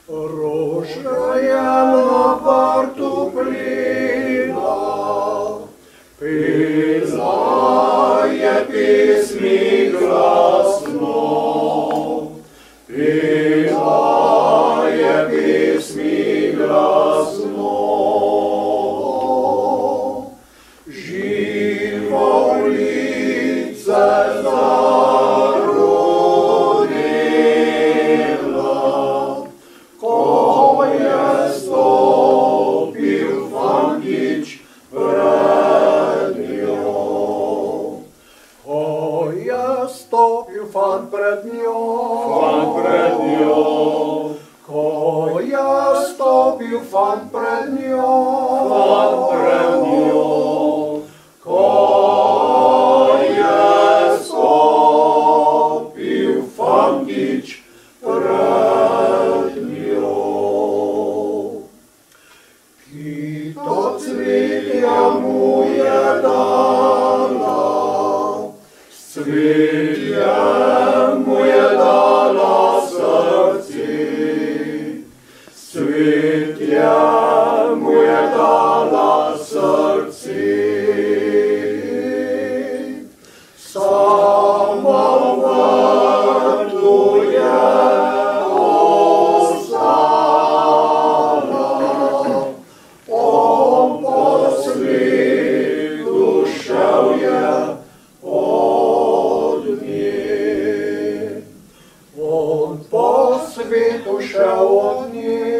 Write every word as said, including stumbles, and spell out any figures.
Rožaja na partu plina, pela je pesmi glasno, pela je pesmi glasno. Živo lice zarodila, ko je stopil fantič pred njo. Ko je stopil fant pred njo, fant pred njo, ko je stopil fant pred njo, fant pred njo, ko je stopil fantič pred njo. Kito cvetja mu je dala, cvetjem mu je dala srce, cvetjem mu je dala srce. Sama v vrtu je ostala, on po svetu šel je od nje. On po svetu šel od nje.